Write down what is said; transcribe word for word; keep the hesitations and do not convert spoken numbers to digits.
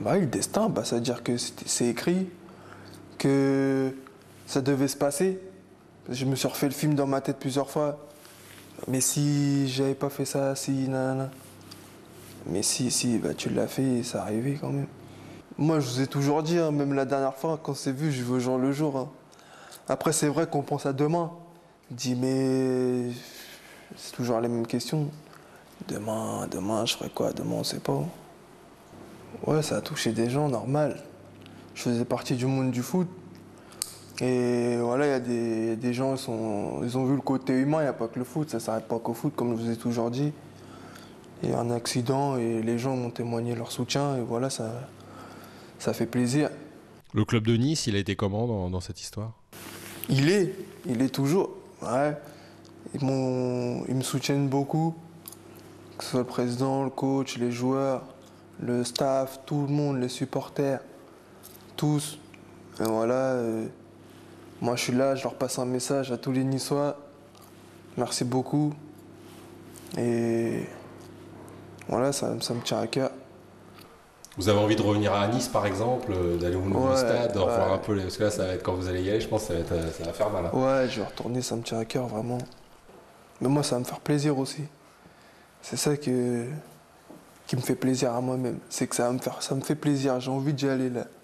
Bah, le destin, bah, ça veut dire que c'était- c'est écrit, que ça devait se passer. Je me suis refait le film dans ma tête plusieurs fois. Mais si j'avais pas fait ça, si, nanana. Mais si, si, bah, tu l'as fait et ça arrivé quand même. Moi, je vous ai toujours dit, hein, même la dernière fois, quand c'est vu, je veux au jour le jour. Hein. Après, c'est vrai qu'on pense à demain. Je dis, mais c'est toujours les mêmes questions. Demain, demain, je ferai quoi? Demain, on sait pas. Ouais, ça a touché des gens, normal. Je faisais partie du monde du foot. Et voilà, il y a des, des gens, ils, sont, ils ont vu le côté humain, il n'y a pas que le foot, ça ne s'arrête pas qu'au foot, comme je vous ai toujours dit. Il y a un accident et les gens m'ont témoigné leur soutien, et voilà, ça, ça fait plaisir. Le club de Nice, il a été comment dans, dans cette histoire? Il est, il est toujours, ouais. Ils, m'ont- ils me soutiennent beaucoup, que ce soit le président, le coach, les joueurs, le staff, tout le monde, les supporters, tous. Et voilà, euh, moi je suis là, je leur passe un message à tous les Niçois. Merci beaucoup. Et voilà, ça, ça me tient à cœur. Vous avez envie de revenir à Nice, par exemple, euh, d'aller au nouveau Ouais, stade, de revoir ouais. un peu les... Parce que là, ça va être, quand vous allez y aller, je pense que ça va, être, euh, ça va faire mal. Hein. Ouais, je vais retourner, ça me tient à cœur vraiment. Mais moi, ça va me faire plaisir aussi. C'est ça que, qui me fait plaisir à moi-même. C'est que ça va me faire, ça me fait plaisir. J'ai envie d'y aller là.